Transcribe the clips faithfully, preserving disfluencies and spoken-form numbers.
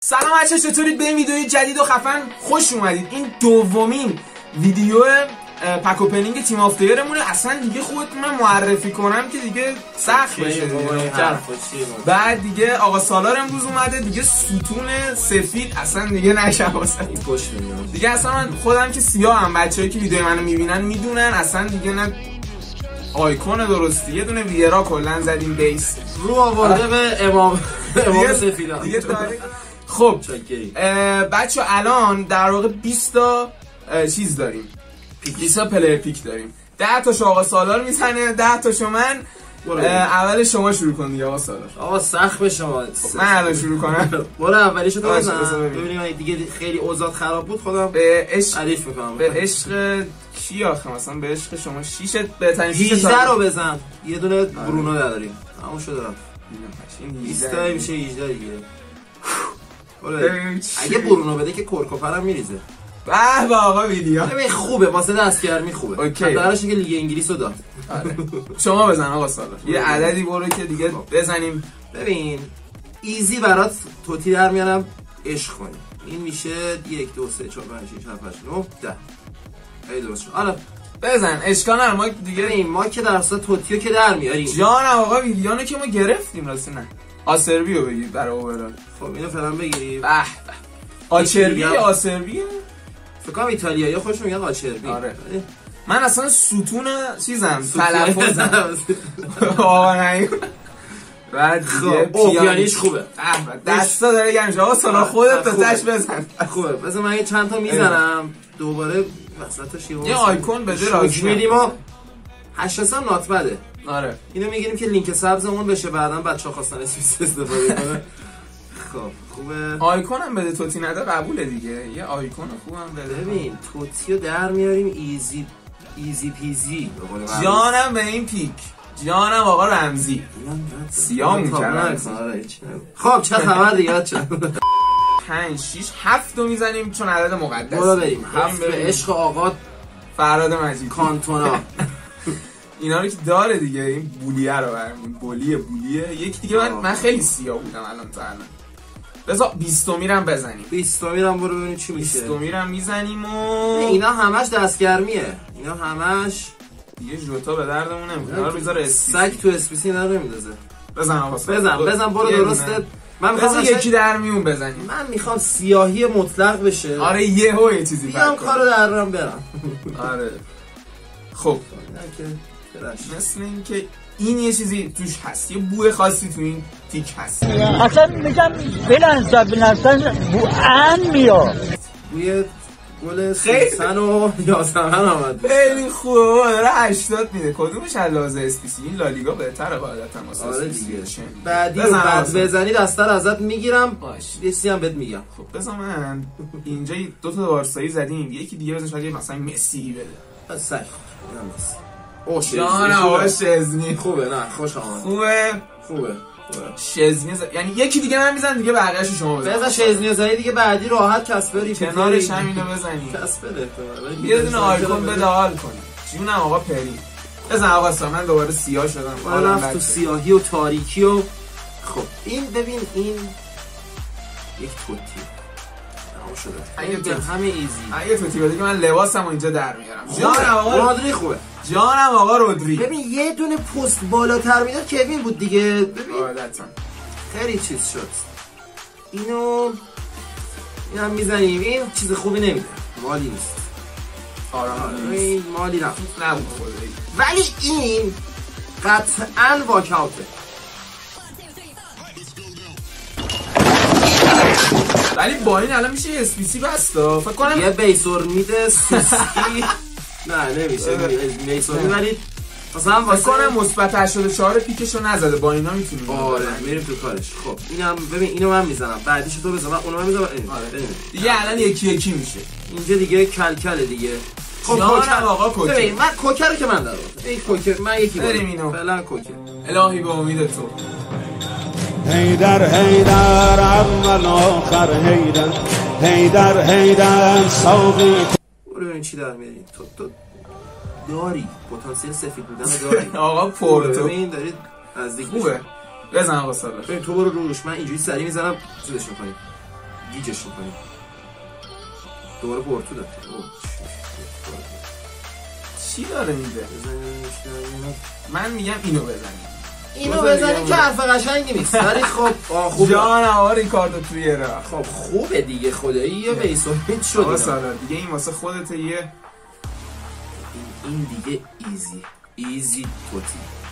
سلام بچه، چطورید؟ به این ویدیوی جدید و خفن خوش اومدید. این دومین ویدیو پک اوپنینگ تیم آف دیرمونه. اصلا دیگه خودتون من معرفی کنم که دیگه سخت بشه دیگه. بعد دیگه آقا سالار امروز اومده دیگه، ستون سفید اصلا دیگه نشه واسه دیگه. اصلا من خودم که سیاه هم، بچه‌ای که ویدیو منو میبینن میدونن اصلا دیگه نه آیکون درستی، یه دونه ویرا کلا زدیم بیس رو آورده به امام امام سفیدا دیگه. خب بچه الان در واقع بیست تا چیز داریم، بیست تا پلیر پیک داریم. ده تاشو آقا سالار میزنه، ده تاشو من. اول شما شروع کن دیگه آقا سالار. آقا سخت به شما. من الان شروع کنم. برو اولیشو تو بزن ببینیم دیگه. خیلی اوضاع خراب بود، خودم به عشق تعریف میکنم. به عشق کی آخه؟ مثلا به عشق شما شیش بهترین شیش هجده رو بزن. یه دونه برونو داریم. همون شده رفت. این بیست تا میشه هجده دیگه. اگه برونو بده که کورکوپرم میریزه. به به آقا ویدیو ببین خوبه، واسه دستگرمی خوبه. اوکی. درش که لیگ انگلیس رو داد. آره. شما بزن آقا سالار. یه عددی برو که دیگه بزنیم. ببین ایزی برات توتی در میارم، عشق کنی. این میشه یک دو سه چهار پنج شش هفت هشت نه ده. ای درست شد. حالا بزن اشکال نداره. ما دیگه این ما که در اصل توتیو که در میاریم. جانم آقا ویدیانو که ما گرفتیم راستی. نه آسربیو بگیر برای اوورال. خب اینو فعلا بگیریم. به به آچربی آسربیه. فکر کنم ایتالیایی خوش میگن آچربی. آره. من اصلا ستون چیزم تلفظم آقا نه. بعد پیانیش خوبه. دستا داره گمشه. آقا سالا خودت تا تش بزن. خوبه. بذار من چند تا میزنم دوباره وسطش یه آیکون بده راضی میدیم. ما هشت تا نات بده. آره اینو میگیریم که لینک سبزمون بشه، بعداً بچه‌ها خواستن اسمیس استفاده کنه. خب خوبه. آیکون هم بده، توتی نده قبوله دیگه. یه آیکون خوبم بده. ببین توتیو در میاریم. ایزی ایزی پیزی. جانم به این پیک. جانم آقا رمزی. سیام کردن. خب چه خبر دیگه؟ چه پنج شش هفت رو میزنیم چون عدد مقدس. برو بریم. هفت به عشق آقا فراد مجید کانتونا. اینا رو که داره دیگه. این بولیه رو برمون بولیه بولیه. یکی دیگه من من خیلی سیاه بودم الان تا الان. بذار بیست میرم بزنیم. بیست میرم برو ببینیم چی میشه. بیست میرم میزنیم و اینا همش دستگرمیه. اینا همش دیگه ژوتا به دردمون نمیخوره. اینا رو بذار اسپیسی. سگ تو اسپیسی اینا رو نمیندازه. بزن آقا بزن بزن برو درسته. من میخوام یکی در میون بزنیم. من میخوام سیاهی مطلق بشه. آره یهو یه چیزی بیام کارو درم برم. آره خب مثل این که این یه چیزی توش هست، یه بوی خاصی تو این تیک هست. اصلا میگم بلنسا بلنسا بو ان میاد. بوی گل سوسن و یاسمن آمد. خیلی خوبه. داره هشتاد میده. کدومش علاوه اسپیسی؟ این لالیگا بهتره قاعدتا واسه. آره دیگه. بعدی بعد بزنی دستر ازت میگیرم. باش یه چیزی هم بهت میگم. خب بذار من اینجا دو تا بارسایی زدیم، یکی دیگه بزن شاید مثلا مسی بده. سگ اینم مسی. اوه جان آقا شزنی خوبه. نه خوش آمد. خوبه خوبه. شزنی ز... یعنی یکی دیگه من میزنم دیگه بقیه‌اشو شما بزنید. بزن شزنی زدی دیگه بعدی راحت کسبری کنارش همینو بزنی. کسبر احتمالاً یه دونه آیکون بده حال کنی. جونم آقا پری. بزن آقا سا من دوباره سیاه شدم. حالا تو سیاهی و تاریکی و خب این ببین این یک توتی. شده. اگه تو همه ایزی. اگه توتی بده که من لباسمو اینجا در میارم. جانم آقا رودری خوبه. جانم آقا رودری. ببین یه دونه پست بالاتر میداد کوین بود دیگه. ببین عادتاً خیلی چیز شد. اینو اینم میزنیم. این چیز خوبی نمیده. مالی نیست. آرام این مالی نه. نبود خدایی. ولی این قطعاً واکاوته. ولی با این الان میشه اسپیسی بستا. فکر کنم یه بیسور میده سوسکی. نه نمیشه بیسور میبرید مثلا فکر کنم مثبت هشتاد و چهار پیکشو نزده. با اینا میتونیم. آره میریم تو کارش. خب اینم ببین اینو من میزنم، بعدیشو تو بزن، اونو من میزنم. آره دیگه الان یکی یکی میشه. اینجا دیگه کلکله دیگه. خب کوکر آقا کوکر. ببین من کوکر رو که من دارم. این کوکر من یکی بریم اینو. فعلا کوکر. الهی به امید تو. هیدر هیدر اول آخر هیدر هیدر هیدر ساقی. برو ببین چی در میاری. تو تو داری پتانسیل سفید بودن داری. آقا پورتو ببین دارید نزدیک خوبه. بزن آقا سالار. ببین تو برو روش، من اینجوری سری میزنم چیزش می‌کنی. گیجش میکنیم. دوباره پورتو داد. چی داره میده؟ من میگم اینو بزنیم. اینو بزنیم که حرف قشنگی نیست. ولی خب خوبه. جان آقا ریکاردو توی راه. خب خوبه دیگه خدایی یا بیسومیت شد. آقا سالار دیگه این واسه خودت یه این دیگه ایزی. ایزی توتی.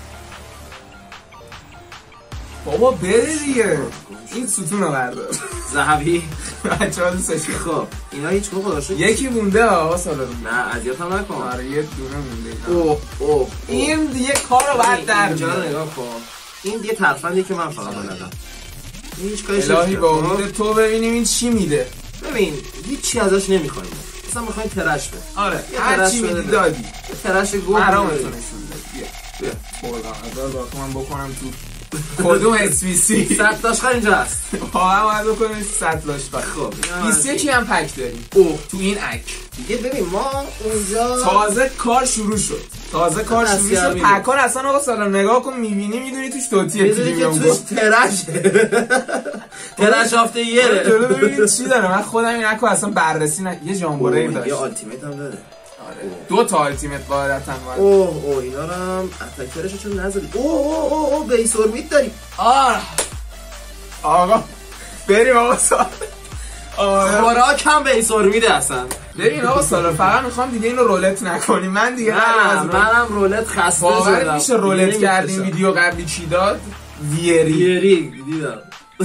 بابا بده دیگه. این ستون رو بردار. ذهبی بچه‌ها دوستش. خب اینا هیچ موقع داشته یکی مونده آقا سالار. نه اذیتم نکن. آره یه دونه مونده. اوه اوه این دیگه کارو بعد در اینجا رو نگاه کن. این دیگه ترفندی که من فقط بلدم. هیچ کاری الهی با امید تو ببینیم این چی میده. ببین هیچ ازش نمیخوایم. مثلا میخوایم ترش بده. آره هر چی میدی دادی. ترش گل حرامتون نشون بده. بیا. بیا. خدا با من بکنم تو کدوم اس وی سی صد تاشخار اینجا هست. واقعا باید بکنیم صد تاشخار. خب بیست و یک هم پک داریم. اوه تو این اک دیگه ببین ما اونجا تازه کار شروع شد. تازه کار شروع شد. پکار اصلا آقا سلام نگاه کن میبینی میدونی توش توتیه. میدونی که توش ترش ترش آفته یه جلو ببینید چی داره. من خودم این اکو اصلا بررسی نه. یه جامبوره داشت. یه آلتیمیت هم داره. دو تا آلتیمیت قاعدتاً وارد. اوه اوه اینا رو هم اتکرش چون نذاری. اوه اوه اوه اوه بیسورمیت داریم. آه آقا بریم آقا سال. خوراک هم بیسورمیده اصلا. ببین آقا سال فقط میخوام دیگه اینو رولت نکنیم. من دیگه نه منم رولت خسته شدم. واقعا میشه رولت کردیم. ویدیو قبلی چی داد؟ ویری ویری دیدم.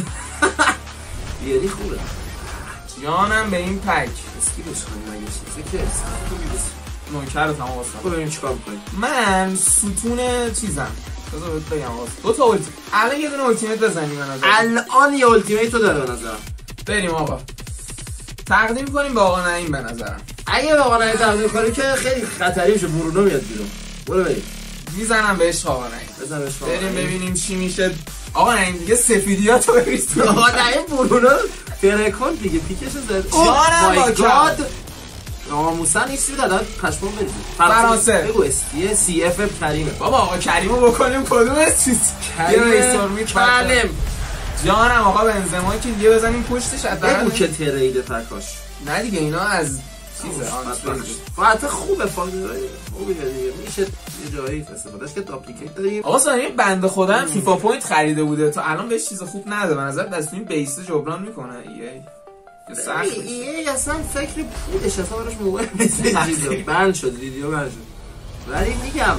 ویری خوبه. جانم به این پک اسکیلش کنیم اگه چیزه که نوکر رو تمام واسه خب ببینیم چیکار می‌کنیم. من ستون چیزم بذار بهت بگم واسه دو تا التیمیت. الان یه دونه التیمیت بزنیم به نظر. الان یه التیمیت رو داره به نظرم. بریم آقا تقدیم کنیم به آقا نعیم به نظرم. اگه به آقا نعیم تقدیم کنیم که خیلی خطری میشه. برونو میاد بیرون. برو بریم. میزنم بهش آقا نعیم. بزن بهش. بریم ببینیم چی میشه. آقا نعیم دیگه سفیدیاتو بریز. آقا نعیم برونو ترکون دیگه پیکشو زد. جانم با گاد ناموسن نیستی دادن پشمون بریزید. فرانسه بگو استی سی اف کریمه. بابا آقا کریمو بکنیم کدوم استی؟ کریم کلم. جانم آقا بنزما که دیگه بزنیم پشتش حتما. بگو که ترید پکاش. نه دیگه اینا از چیزه آن فقط خوبه فاکتورای خوبه دیگه. میشه یه جایی استفادهش که اپلیکیت داریم. آقا سانی بنده خودم فیفا پوینت خریده بوده تا الان بهش چیز خوب نده. به نظر دست این بیس جبران میکنه. ای سخت ای اصلا فکر پولش اصلا براش مهم نیست. بند شد ویدیو بند شد. ولی میگم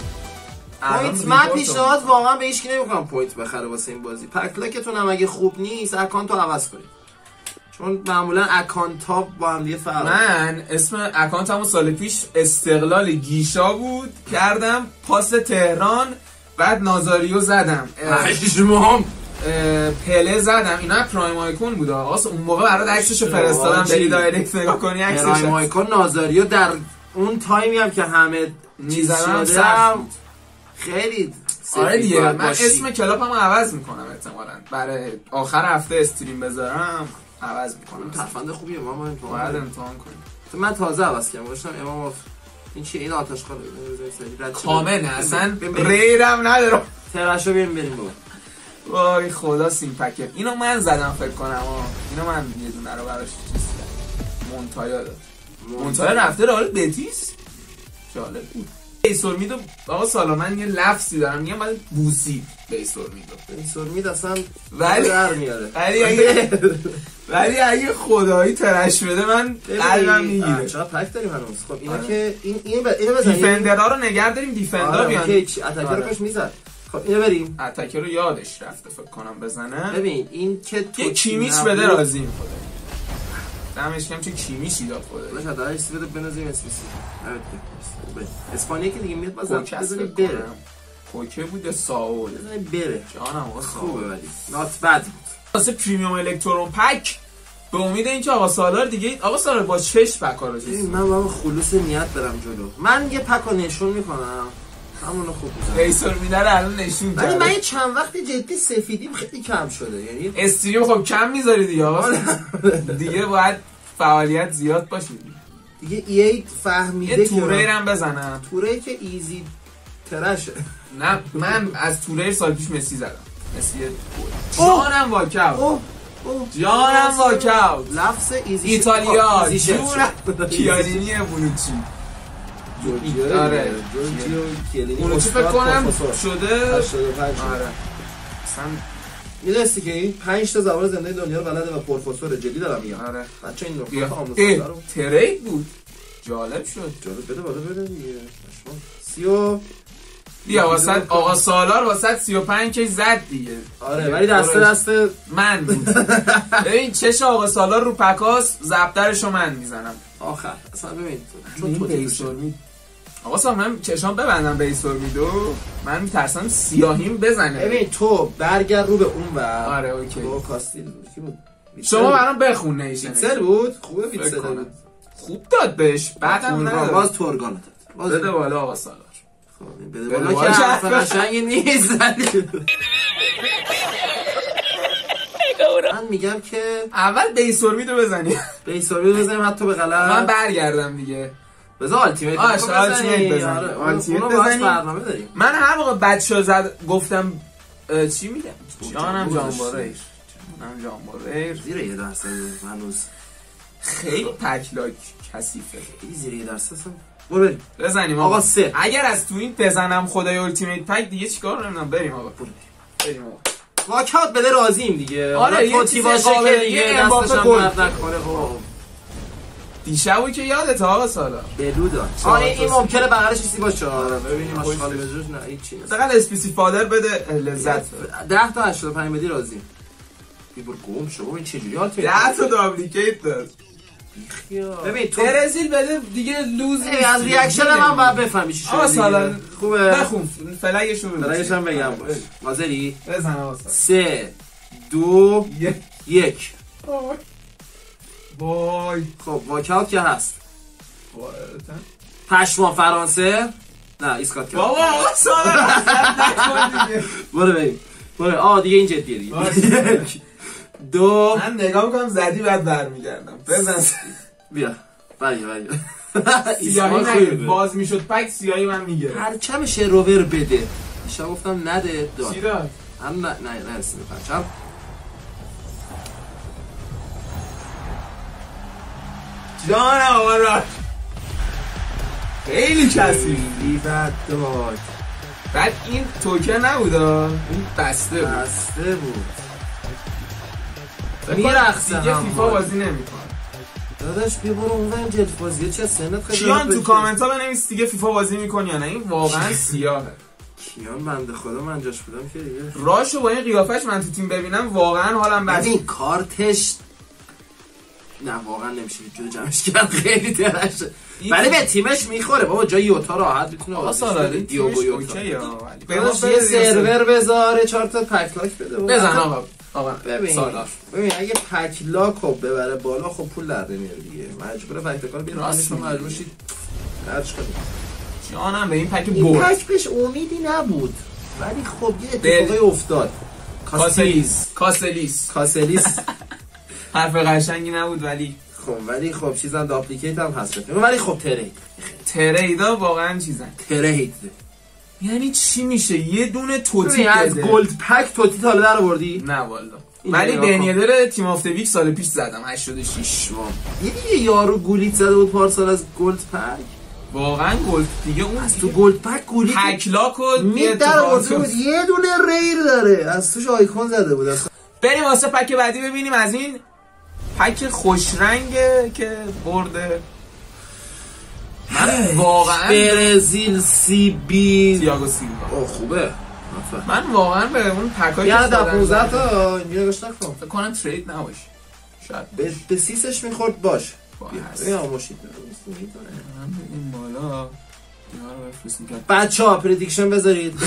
پوینت من پیشنهاد واقعا به هیچ کی نمیکنم پوینت بخره واسه این بازی. پکلکتون هم اگه خوب نیست اکانت رو عوض کنید. چون معمولا اکانت ها با هم دیگه فرق. من اسم اکانتمو سال پیش استقلال گیشا بود کردم پاس تهران بعد نازاریو زدم. پشمام پله زدم. اینا پرایم آیکون بود آقا. اون موقع برات عکسشو فرستادم بری دایرکت نگاه کنی عکسش. پرایم آیکون نازاریو در اون تایمی هم که همه میزدم سخت خیلی آره دیگه. من اسم کلاپمو عوض میکنم احتمالاً برای آخر هفته استریم بذارم عوض میکنم. ترفند خوبیه ما ما امتحان باید امتحان کنیم. من تازه عوض کردم گفتم امام این چیه این آتش خاله کامل اصلا ریدم ندارم. تراشو بیاریم بریم بابا. وای خدا سیمپکر اینو من زدم فکر کنم. اینو من یه دونه رو براش چیز کردم. مونتایا داد. مونتایا رفته رئال بتیس. جالب بود. بیسورمیدو آقا سالا من یه لفظی دارم میگم بعد بوسی بیسورمیدو. بیسورمید اصلا ولی در میاره. ولی اگه ولی اگه خدایی ترش بده من قلبم میگیره. چرا پک داریم هنوز؟ خب اینا که این اینو اینو بزنیم. دیفندرها رو نگه داریم. دیفندر بیان. اوکی اتکر رو کاش میزد. خب اینو بریم. اتکر رو یادش رفته فکر کنم بزنه. ببین این که یه کیمیچ بده راضیم خدا. دمش کم چه کیمیچی داد خدا. باشه حالا هیچ بده بنازیم اسپیسی. evet اسپانیا که دیگه میاد بازم بزنیم بره. کوکه بود ساول. بزنیم بره. جانم خوبه ولی نات بد بود. واسه پریمیوم الکترون پک به امید اینکه آقا سالار دیگه آقا سالار با چش پکا رو چیز. من واقعا خلوص نیت برم جلو. من یه پکو نشون میکنم. همونو خوب می‌ذارم. بیسور میداره الان نشون ولی من چند وقت جدی سفیدیم خیلی کم شده. یعنی استریم خب کم میذاری دیگه آقا. دیگه باید فعالیت زیاد باشه. دیگه ای فهمیده یه توریر هم بزنم. توریر که ایزی ترشه. نه من از توریر سال پیش مسی زدم. مسی جانم واکاو. جانم واکاوت لفظ ایزی ایتالیا جون کیالینی بونوچی جورجیو آره جورجیو کیالینی بونوچی فکر کنم شده هشتاد و پنج آره اصلا میدونستی که این پنج تا زبان زنده دنیا رو بلده و پروفسور جدی دارم میگم آره بچه این نکات آموزشی رو ترید بود جالب شد جالب بده بالا بده دیگه سی و بیا واسه آقا سالار واسه سی و پنج کش زد دیگه آره ولی دسته دسته من بود ببین چش آقا سالار رو پکاس زبطرشو من میزنم آخر اصلا ببین چون تو بیسور می آقا سالار من چشام ببندم بیسور میدو من میترسم سیاهیم بزنه ببین تو برگرد رو به اون و آره اوکی تو کاستیل کی بود شما برام بخون نیشن ویتسل بود خوبه ویتسل بود خوب داد بهش بعدم نه باز تورگان داد بده بالا آقا سالار بده بالا که حرف قشنگی نیست من میگم که اول بیسور میدو بزنی بیسور میدو بزنیم حتی به غلط من برگردم دیگه بذار آلتیمیت آش آلتیمیت بزنی آلتیمیت بزنی برنامه داریم من هر موقع بچه زد گفتم چی میگم جانم جانباره جانم جانباره زیر یه درصد هنوز خیلی تکلاک کثیفه خیلی زیر یه درصد برو بریم بزنیم آقا سه اگر از تو این بزنم خدای التیمیت پک دیگه چیکار نمیدونم بریم آقا بریم آقا واکات بده راضیم دیگه آره یه چیزی باشه که دیگه دستش هم درد نکنه خب دیشبو که یادت آقا سالا بلو داد آره این ممکنه بغلش چیزی باشه آره ببینیم آشغال بجوش نه هیچی نیست فقط اسپیسی فادر بده لذت ده تا هشتاد و پنج بدی راضی بیبر گم شو این چه جوری حالت ده تا دابلیکیت داد ببین تو برزیل بده دیگه لوز از ریاکشن من باید بفهمی چی شد آقا سالا خوبه بخون فلگشو بده فلگش هم بگم باش حاضری بزن آقا سالا سه دو یک وای خب واکاوت که هست پشما فرانسه نه ایسکات کرد بابا آقا سالا نکن دیگه برو بریم برو آه دیگه این جدیه دیگه یک دو من نگاه میکنم زدی بعد برمیگردم بزن بیا برگه برگه سیاهی نگه باز میشد پک سیاهی من میگیره پرچم شروور بده ایشا گفتم نده داد چی داد؟ هم نه نه نرسیم به پرچم جان آقا را خیلی کسی بد داد بعد این توکن نبود این بسته بود بسته بود میرخصه دیگه فیفا بازی نمیکنه داداش بیا برو اونور جلد بازیه چه سنت خیلی کیان تو کامنت ها بنویس دیگه فیفا بازی میکنی یا نه این واقعا سیاهه کیان بنده خدا من جاش بودم که دیگه راشو با این قیافش من تو تیم ببینم واقعا حالم بد این کارتش نه واقعا نمیشه جلو جمعش کرد خیلی درشه ولی به تیمش میخوره بابا جای یوتا راحت میتونه آقا سالاری دیوگو یوتا بهش یه سرور بذاره چهار تا پک لاک بده بزن آقا آقا ببین سالار ببین اگه پک لاک رو ببره بالا خب پول در نمیاره دیگه مجبوره پک لاک رو بیاره راست مجبور شید هرچ کنید جانم به این پک این برد پک بهش امیدی نبود ولی خب یه اتفاقی افتاد کاسلیس کاسلیس کاسلیس حرف قشنگی نبود ولی خب ولی خب چیزا داپلیکیت هم هست ولی خب ترید تریدا واقعا چیزن ترید یعنی چی میشه یه دونه توتی بده از گلد پک توتی تا در آوردی نه والا ولی بنیدر تیم آف ویک سال پیش زدم هشتاد و شش یه دیگه یارو گولیت زده بود پارسال از گلد پک واقعا گلد دیگه اون از تو گلد پک گولیت پکلاک و می در آورده بود یه دونه ریر داره از توش آیکون زده بود اصلا. بریم واسه پک بعدی ببینیم از این پک خوش رنگه که برده من واقعا برزیل سی بی تییاگو سیلوا اوه خوبه من واقعا به اون پکایی که دادن پانزده تا اینجا نگاش نکن فکر کنم ترید نباشه شاید به, به سیسش میخورد باش بیا ماشید این بالا بچه ها پردیکشن بذارید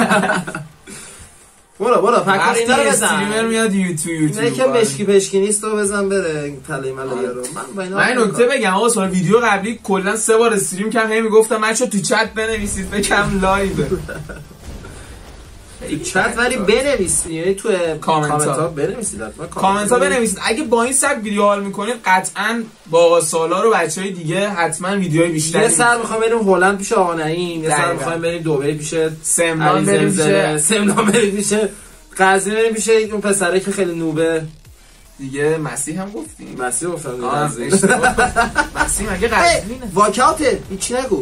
برو برو پکار اینا رو بزن استریمر میاد یوتیوب نه که مشکی پشکی نیست تو بزن بره تله ملایه رو من من نکته بگم آقا سوال ویدیو قبلی کلا سه بار استریم کردم هی میگفتم بچا تو چت بنویسید فکرم لایو تو چت ولی بنویسید یعنی تو کامنت ها بنویسید کامنت ها بنویسید اگه با این سگ ویدیو حال میکنید قطعا با آقا سالار و بچهای دیگه حتما ویدیوهای بیشتری یه سر میخوام بریم هلند پیش آقا نعیم یه سر میخوام بریم دبی پیش سمنان بریم پیش سمنان بریم پیش قزوین بریم پیش اون پسره که خیلی نوبه دیگه مسیح هم گفتیم. مسیح گفتم مسیح مگه قزوینه؟ واکاوته هیچی نگو.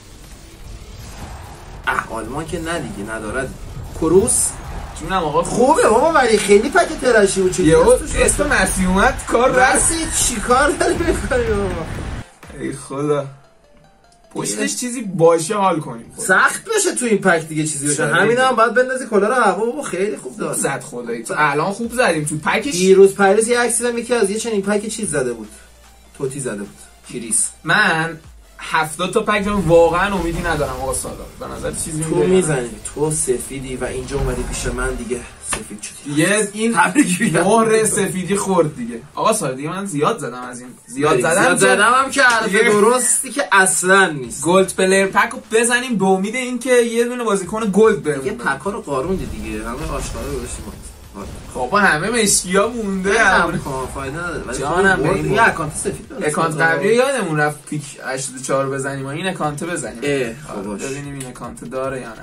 اه آلمان که نه دیگه ندارد. کروس جونم آقا خوبه بابا ولی خیلی پک تراشی بود. یه اسم مسیح اومد کار رست. چی کار داری میکنی بابا؟ ای خدا پشتش چیزی باشه حال کنیم. سخت بشه تو این پک دیگه چیزی باشه. همین هم باید بندازی کلا رو هوا بابا خیلی خوب داد. زد خدایی تو الان خوب زدیم تو پکش. دیروز پریز یه عکسی دیدم یکی از یه چنین پک چیز زده بود. توتی زده بود. کریس. من هفتاد تا پک دارم واقعا امیدی ندارم آقا سالار. به نظر چیزی تو میزنی تو سفیدی و اینجا اومدی پیش من دیگه سفید شدی. یه این مهر سفیدی خورد دیگه. آقا سالار دیگه من زیاد زدم از این. زیاد زدم. زیاد زدم هم که حرف درستی که اصلا نیست. گلد پلیر پک رو بزنیم به امید اینکه یه دونه بازیکن گلد بریم. یه پکا رو قاروندی دیگه. همه آشکارا گذاشتیم. خب همه مشکیا مونده. هم فایده نداره. جانم یه اکانت سفید داره. اکانت قبلی یادمون رفت پیک هشتاد و چهار بزنیم و این اکانت بزنیم. اه خب ببینیم این اکانت داره یا نه.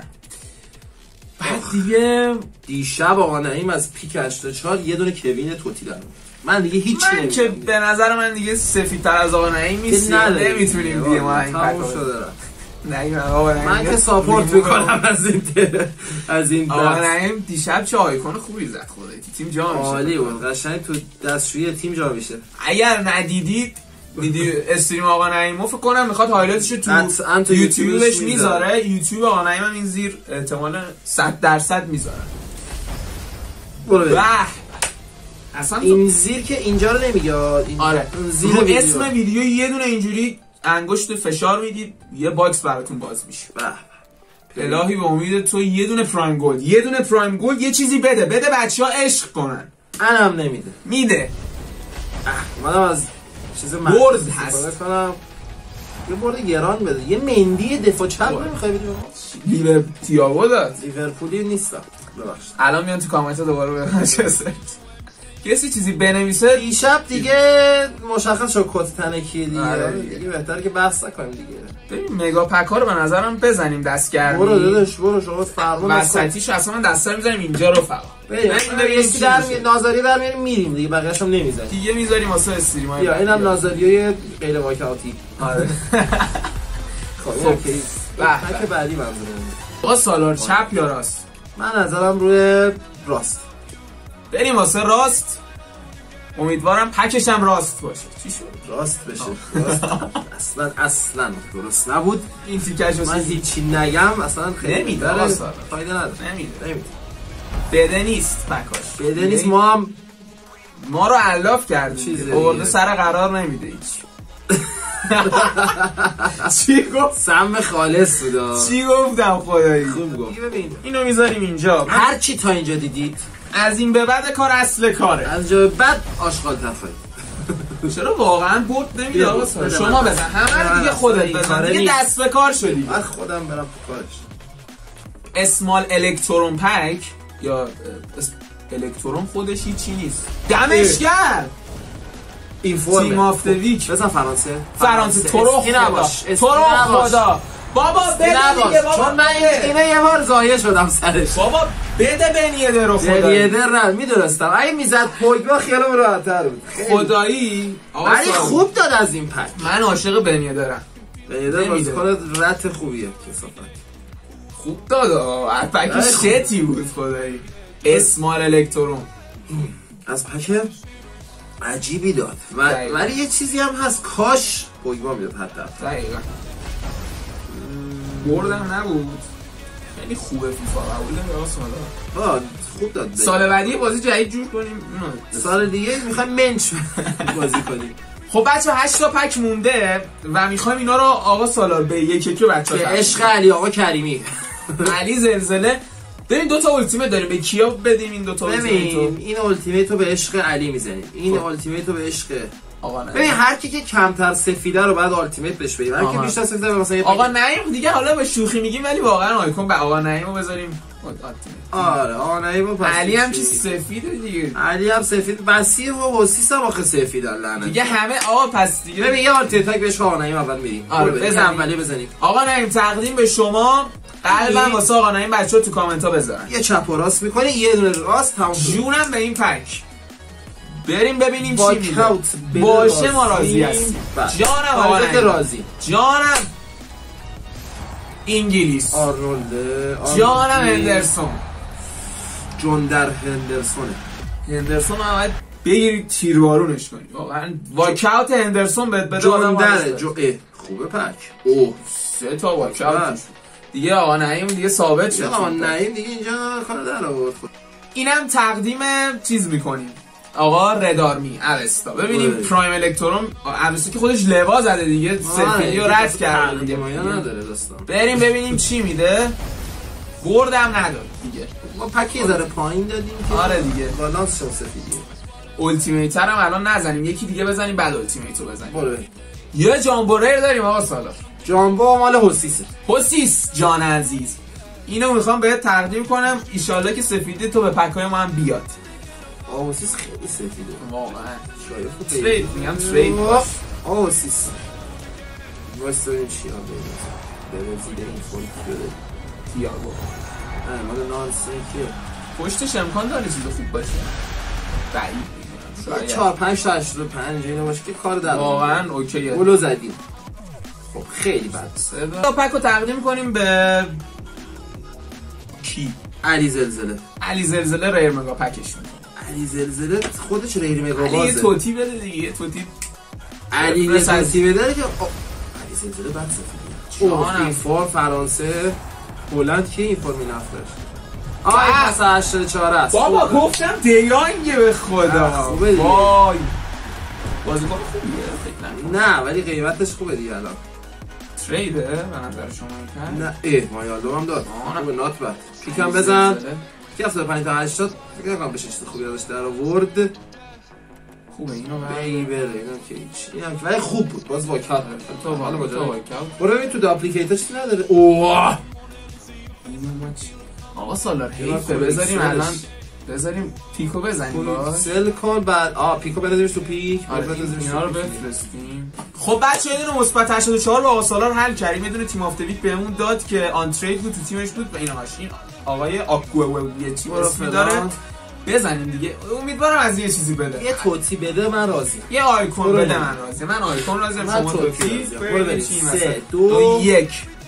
بعد دیگه دیشب آقا نعیم از پیک هشتاد و چهار یه دونه کوین توتی داره. من دیگه هیچ من نمیدونم که به نظر من دیگه سفیدتر از آقا نعیم نیست. نمیتونیم دیگه ما این پکو نه آقا نعیم من که ساپورت میکنم از این از این آقا نعیم دیشب چه آیکون خوبی زد خدایی. تیم جا میشه. عالی بود. قشنگ تو دستشویی تیم جا میشه. اگر ندیدید ویدیو استریم آقا نعیمو فکر کنم میخواد هایلایتشو تو یوتیوبش میذاره. یوتیوب آقا نعیم هم این زیر احتمال صد درصد میذاره. برو اصلا این زیر که اینجا رو نمیاد. آره زیر ویدیو. اسم ویدیو یه دونه اینجوری انگشت فشار میدید یه باکس براتون باز میشه. الهی به امید تو یه دونه پرایم گولد یه دونه پرایم گولد یه چیزی بده بده بچه‌ها عشق کنن. منم نمیده. میده. منم از چیز برد هست کنم. یه برد گران بده. یه مندی دفاع چپ نمیخوای بدی بابا. لیور تییاگو داد. لیورپولی نیستم. ببخشید. الان میان تو کامنت دوباره به منچستر. کسی چیزی بنویسه دیشب دیگه مشخص شد کت تنکی دیگه. آره دیگه بهتره که بحث نکنیم دیگه. ببین مگا پک ها رو به نظرم بزنیم دستگردی. برو داداش برو شما فرمان وسطیشو اصلا من دستا میذاریم اینجا رو فقط. ببین یه در نازاری در میاریم میریم دیگه بقیه‌اش هم نمیذاریم. دیگه میذاریم واسه استریمای. یا اینم نازاریای غیر واکاوتی. آره. خب اوکی. پک بعدی منظورم. آقا سالار چپ یا راست؟ من نظرم روی راست. بریم واسه راست. امیدوارم پکش هم راست باشه. چی شد؟ راست بشه. راست. اصلا اصلا درست نبود. این تیکش من هیچی نگم اصلا خیلی نمیده. فایده نداره. نمیده. نمیده. بده نیست پکاش. بده نیست. ما هم ما رو علاف کردیم. آورده سر قرار نمیده هیچ. چی گفت؟ سم خالص بود. چی گفتم خدایی؟ خوب گفت. ببین اینو میذاریم اینجا. هر چی تا اینجا دیدید از این به بعد کار اصل کاره. از اینجا به بعد آشغال تفاید. چرا واقعا برد نمیده آقا سال شما بزن همه رو دیگه خودت بزن دیگه دست به کار شدی. من خودم برم تو کارش. اسمال الکترون پک یا الکترون خودش چی نیست. دمش کرد. اینفورم تیم آف ویک بزن فرانسه. فرانسه تو رو خدا. تو رو خدا. بابا بده دیگه بابا. چون من اینا یه بار زایه شدم سرش. بابا بده بنیده رو خدا. بنیده رو میدونستم. اگه میزد پوگبا خیالم راحت‌تر بود. خدایی ولی خوب داد از این پک. من عاشق بنیده دارم. بنیده بازیکن رت خوبیه کثافت. خوب داد آه. پک شتی بود خدایی. اسمال الکترون. از پک عجیبی داد. ولی یه چیزی هم هست کاش پوگبا میداد حتی. دقیقاً. بردم نبود. خیلی خوبه فیفا قبول نمی‌کنم سالا. آه خوب داد. سال بعدی بازی جدید جور کنیم. سال دیگه می‌خوایم منچ بازی کنیم. خب بچه هشت تا پک مونده و می‌خوایم اینا رو آقا سالار به یک یک بچه‌ها به عشق علی آقا کریمی. علی زلزله. ببین دو تا التیمت داریم به کیا بدیم این دو تا التیمت رو؟ این التیمت رو به عشق علی میزنیم. این التیمت رو به عشق آقا نعیم. ببین هر کی که کمتر سفیده رو بعد التیمت بهش بدیم. هر کی بیشتر سفیده مثلا آقا نعیم دیگه حالا به شوخی میگیم ولی واقعا آیکون به آقا نعیمو بذاریم. آره آقا نعیمو پس علی هم چی سفیده دیگه. علی هم سفید بسی و وسیس هم آخه سفید لعنت. دیگه همه آقا پس دیگه ببین یه التیمت بهش آقا نعیم اول میدیم. آره بزن اولی بزنیم. آقا نعیم تقدیم به شما. قلبم واسه آقا نعیم بچه‌ها تو کامنت ها بذارن. یه چپ و راست میکنه یه دونه راست تموم. جونم به این پک. بریم ببینیم چی میده. باشه ما راضی هستیم. جانم آقا راضی. جانم انگلیس. آرنولد. جانم هندرسون. جون در هندرسونه. هندرسون هم باید بگیرید تیروارونش کنید. واقعا واکاوت هندرسون بهت بده. جون در جو خوبه پک. اوه سه تا واکاوت دیگه. آقا نعیم دیگه ثابت شد. آقا نعیم دیگه اینجا کار در آورد. اینم تقدیم چیز میکنیم آقا ردارمی اوستا. ببینیم پرایم الکترون اوستا که خودش لوا زده دیگه، سفیدی رو رد کرده دیگه. بریم ببینیم چی میده. بردم نداره دیگه. ما پکی ذره پایین دادیم که آره دیگه بالانس شد سفیدی. التیمیتر هم الان نزنیم، یکی دیگه بزنیم بعد التیمیتو بزنیم. برو. یه جامبو ریر داریم آقا سالار. جامبو مال حسیسه. حسیس جان عزیز، اینو میخوام بهت تقدیم کنم، ایشالله که سفیدی تو به پکای ما هم بیاد. آه حسیس خیلی سفیده واقعا. شاید ترید میگم ترید. آه حسیس واسه این چی ها بده زیده این فولک بده تییاگو. نه مال نانسی کیه؟ پشتش امکان داره چیز خوب باشه. بعید چهار پنج تا هشتاد و پنج اینو باشه که کار در واقعا اوکیه. گلو زدیم. خب خیلی بد. تا پک رو تقدیم کنیم به کی؟ علی زلزله. علی زلزله ریر مگا پکش میکنه. علی زلزله خودش ریر مگا بازه. علی توتی بده دیگه. توتی علی توتی بده که علی زلزله بد سفیده. اوه این فور فرانسه هلند کی این فور می‌نفتش؟ آه پس هشتاد و چهار است. بابا گفتم دیانگه به خدا. خوبه وای بازیکن خوبیه فکر نکنم. نه ولی قیمتش خوبه دیگه الان. تریده به نظر شما میگن؟ نه ای مایالدو هم داد. خوبه نات بد. پیکم بزن. کی هفتاد و پنج تا هشتاد فکر نکنم بشه چیز خوبی ازش در آورد. خوبه اینو بی بره اینم که هیچ. اینم ولی خوب بود. باز واکات تو حالا با تو واکات. برو ببین تو داپلیکیتش نداره. اوه اینو ماچ. آقا سالار حیفه بذاریم الان بذاریم پیکو بزنیم باش. سل کن بعد آ پیکو بذاریمش تو پیک. آره اینا رو بفرستیم. خب بچه یه دونه مثبت هشتاد و چهار با آقا سالار حل کردیم. یه دونه تیم اف ویک بهمون داد که آن ترید بود تو تیمش بود و اینا هاش. این آقای آکوو یه چی اسمی داره. بزنیم دیگه. امیدوارم از یه چیزی بده. یه توتی بده من راضی. یه آیکون بده من راضی. من آیکون راضیم شما توتی. برو بریم سه دو یک.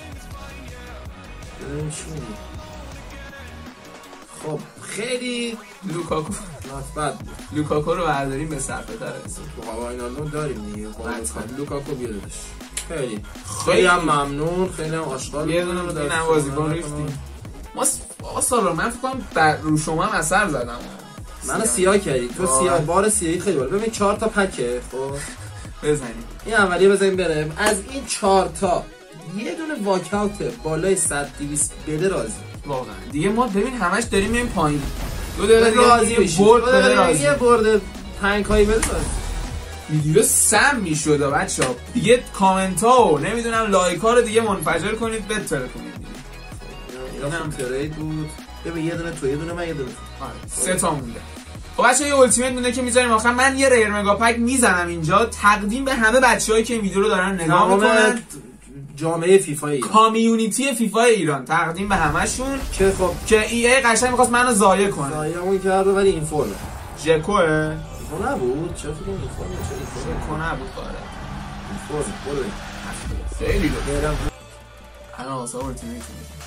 خب خیلی لوکاکو بعد لوکاکو رو برداریم به صرفه تر است. تو اینالو داریم دیگه. لوکاکو بیادش. خیلی خیلی هم ممنون. خیلی هم آشغال. یه دونه رو این بازیکن ریختیم. ما آقا سالار من فکر کنم در رو شما هم اثر زدم. منو سیاه کردی. تو سیاه بار سیاهی خیلی بالا. ببین چهار تا پکه. خب بزنیم. این اولیه بزنیم بره. از این چهار تا یه دونه واکاوت بالای صد دویست بده راضی. واقعا دیگه ما ببین همش داریم میریم پایین. دو دقیقه راضی بشید. برد بده راضی. یه برد تنکایی بده. ویدیو سم میشد بچه‌ها. دیگه کامنت ها و نمیدونم لایک ها رو دیگه منفجر کنید بتره کنید دیگه. اینم ترید بود. ببین یه دونه تو یه دونه من یه دونه. آره سه تا مونده. خب بچه‌ها یه التیمیت مونده که میذاریم آخر. من یه ریر مگا پک میزنم اینجا تقدیم به همه بچه‌هایی که این ویدیو رو دارن نگاه میکنن. جامعه فیفا ایران، کامیونیتی فیفا ایران تقدیم به همشون که خب که ای ای قشنگ می‌خواست منو ضایع کنه. ضایعمون کرد ولی این فرمه. ژکوه؟ اون نبود. چرا فکر این فرمه چه این ژکو نبود آره. این فرم برو. خیلی برم. الان واسه التیمیت.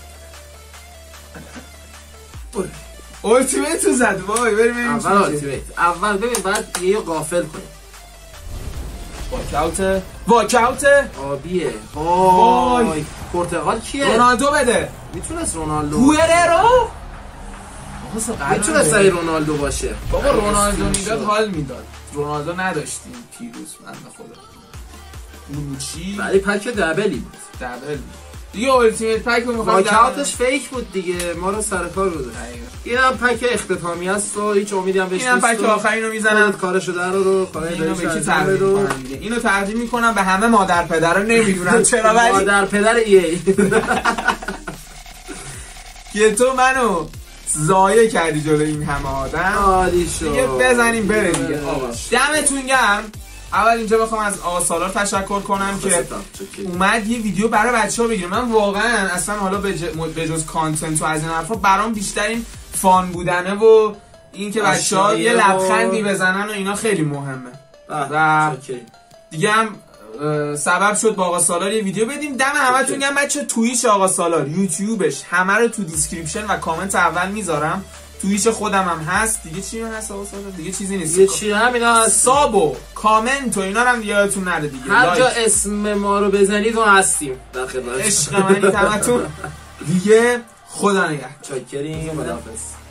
برو. التیمیت تو زد وای بریم ببینیم اول التیمیت. اول ببین بعد یه غافل کنیم. واکاوت واکاوت آبیه. وای پرتغال کیه؟ رونالدو بده. میتونست رونالدو گوئررو میتونست ای رونالدو باشه. بابا رونالدو میداد حال میداد. رونالدو نداشتیم پیروز بنده خدا. لوچی ولی پک دبلی بود. دبل دیگه التیمیت پک رو می‌خوام. واکاوتش فیک بود دیگه. ما رو سر کار بود. اینم پک اختتامی است و هیچ امیدی هم بهش نیست. اینم پک آخری رو میزنن. کارشو در رو کارای اینو به کی تقدیم کنم دیگه. اینو تقدیم میکنم به همه مادر پدرا. نمیدونم چرا ولی مادر پدر ای ای که تو منو ضایع کردی جلوی این همه آدم. عالی شد دیگه بزنیم بره دیگه. دمتون گرم. اول اینجا بخوام از آقا سالار تشکر کنم که اومد یه ویدیو برای بچه‌ها بگیره. من واقعا اصلا حالا به جز کانتنت و از این حرفا برام بیشتر این فان بودنه و این که بچه‌ها یه لبخندی بزنن و اینا خیلی مهمه. و دیگه هم سبب شد با آقا سالار یه ویدیو بدیم. دم همتون گرم بچه. توییچ آقا سالار، یوتیوبش، همه رو تو دیسکریپشن و کامنت اول میذارم. توییچ خودم هم هست. دیگه چی هست آقا سالار؟ دیگه چیزی نیست. یه چی همینا هست. ساب و کامنت و اینا رو هم یادتون نره دیگه. هر جا اسم ما رو بزنید ما هستیم در خدمت. عشق منی تمتون. دیگه خدا نگهدار. چاکریم. خداحافظ.